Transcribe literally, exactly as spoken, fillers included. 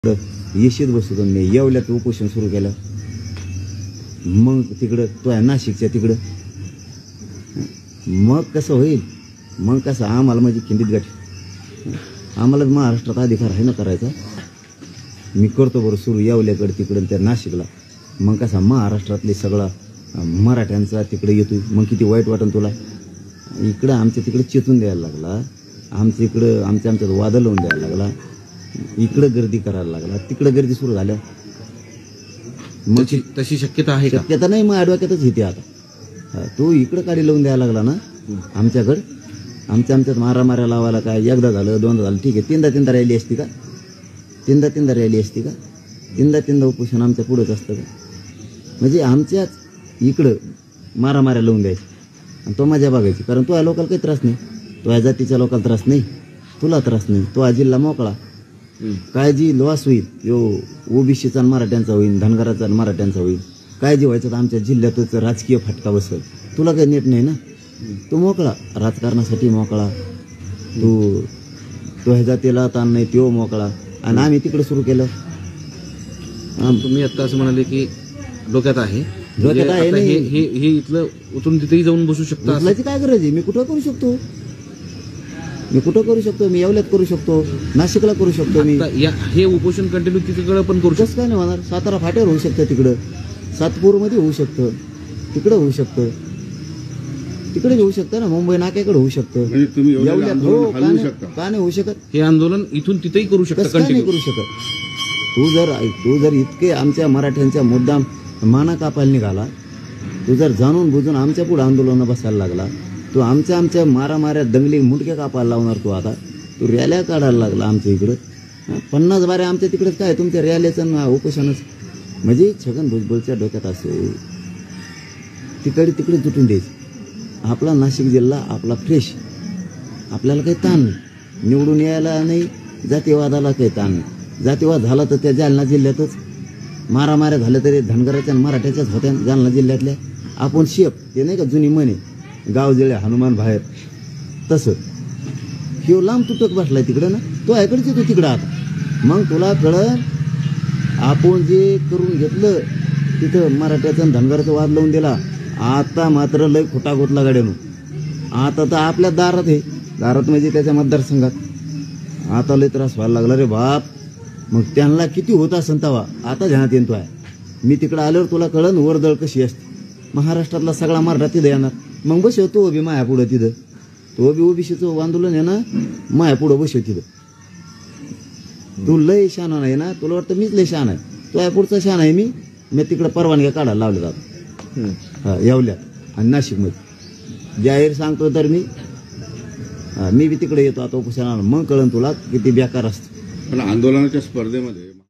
येशीत बसतो मी येवल्यात उपोषण सुरू केलं, मग तिकडं तो आहे नाशिकच्या तिकडं, मग कसं होईल? मग कसं आम्हाला म्हणजे खिंडीत गाठी, आम्हाला महाराष्ट्रात अधिकार आहे ना करायचा. मी करतो बरं सुरू येवल्याकडे तिकडं त्या नाशिकला. मग कसा महाराष्ट्रातले सगळा मराठ्यांचा तिकडे येतो, मग किती वाईट वाटन तुला. इकडं आमच्या तिकडे चेतून द्यायला लागला, आमच्या इकडं आमच्या आमच्यात वादळ लावून द्यायला लागला, इकडं गर्दी करायला लागला, तिकडं गर्दी सुरू झाल्या. मग तशी शक्यता आहे का? शक्यता नाही, मग आडवाक्यातच येते आता. तू इकडं काढी लावून द्यायला लागला ना आमच्याकडं, आमच्या आमच्यात मारा माऱ्या लावायला काय एकदा झालं दोनदा झालं ठीक आहे, तीनदा तीनदा रॅली असती का? तीनदा तीनदा रॅली असती का? तीनदा तीनदा उपोषण आमच्या पुढंच असतं का? म्हणजे आमच्याच इकडं मारा माऱ्या लावून द्यायची आणि तो मजा बघायची. कारण तो या लोकांना काही त्रास नाही, तो या जातीच्या लोकांना त्रास नाही, तुला त्रास नाही, तो हा जिल्हा मोकळा. काय जी लॉस होईल यो ओबीसीचा आणि मराठ्यांचा होईल, धनगराचा आणि मराठ्यांचा होईल, काय जे व्हायचं तर आमच्या जिल्ह्यातच राजकीय फटका बसेल. तुला काही नेट नाही ना, तू मोकळा, राजकारणासाठी मोकळा, तू तो ह्या जातीला ताण नाही, तो मोकळा. आणि आम्ही तिकडे सुरू केलं. तुम्ही आता असं म्हणाले की डोक्यात आहे, डोक्यात आहे आता नाही. हे हे हे इथलं उतरून तिथेही जाऊन बसू शकता. बसल्याची काय गरज आहे? मी कुठं करू शकतो, मी कुठं करू शकतो, मी येवल्यात करू शकतो, नाशिकला करू शकतो. मी या हे उपोषण कंटिन्यू तिकडे पण करू शकतो. कसं काय नाही होणार? सातारा फाट्यावर होऊ शकतं, तिकडं सातपूरमध्ये होऊ शकतं, तिकडं होऊ शकतं, तिकडे होऊ शकतं ना, मुंबई नाक्याकडे होऊ शकतं. येवल्यात हो का नाही, का नाही होऊ शकत? हे आंदोलन इथून तिथेही करू शकता. कसं काय नाही करू शकत? तू जर तू जर इतके आमच्या मराठ्यांच्या मुद्दाम माना कापायला निघाला, तू जर जाणून बुजून आमच्या पुढे आंदोलन बसायला लागला, तू आमच्या आमच्या मारा माऱ्या दंगली मुंडके कापायला लावणार. तू आता तू रॅल्या काढायला लागला आमच्या इकडं. पन्नास बारे आमच्या तिकडेच काय तुमच्या रॅल्याचं ना उपोषणच. म्हणजे छगन भुजबळच्या डोक्यात असे तिकडे तिकडे तुटून द्यायची. आपला नाशिक जिल्हा आपला फ्रेश, आपल्याला काही ताण नाही, निवडून यायला नाही, जातीवादाला काही ताण नाही. जातीवाद झाला तर त्या जालना जिल्ह्यातच, मारामाऱ्या झाल्या तरी धनगराच्या आणि मराठ्याच्याच होत्या जालना जिल्ह्यातल्या. आपण शेप ते नाही का जुनी म्हणे, गाव जळे हनुमान बाहेर, तसं ह्यो लांब तुटक बसलाय तिकडं ना, तो ऐकडच येतो तिकडं. आता मग तुला कळलं आपण जे करून घेतलं तिथं मराठ्याचं आणि धनगराचं वाद लावून दिला. आता मात्र लय खोटा गोतला गाड्यानं. आता तर आपल्या दारात आहे, दारात म्हणजे त्याच्या मतदारसंघात. आता लय त्रास व्हायला लागला रे बाप. मग त्यांना किती होता संतावा आता ध्यानात येतो आहे. मी तिकडं आल्यावर तुला कळन वर्दळ कशी असते. महाराष्ट्रातला सगळा मराठा तिथं येणार, मग बसव तो बी माया पुढं तिथं, तो बी ओबीसीचं आंदोलन आहे ना, माया पुढं बसव तिथं. तू लय शान नाही ना, तुला वाटतं मीच लय शान आहे, तो या पुढचा शान आहे. मी मी तिकडं परवानग्या काढायला लावले जातो हा येवल्यात आणि नाशिकमध्ये जाहीर सांगतो. तर मी मी बी तिकडे येतो आता उपोषणाला, मग कळन तुला किती बेकार असतं. पण आंदोलनाच्या स्पर्धेमध्ये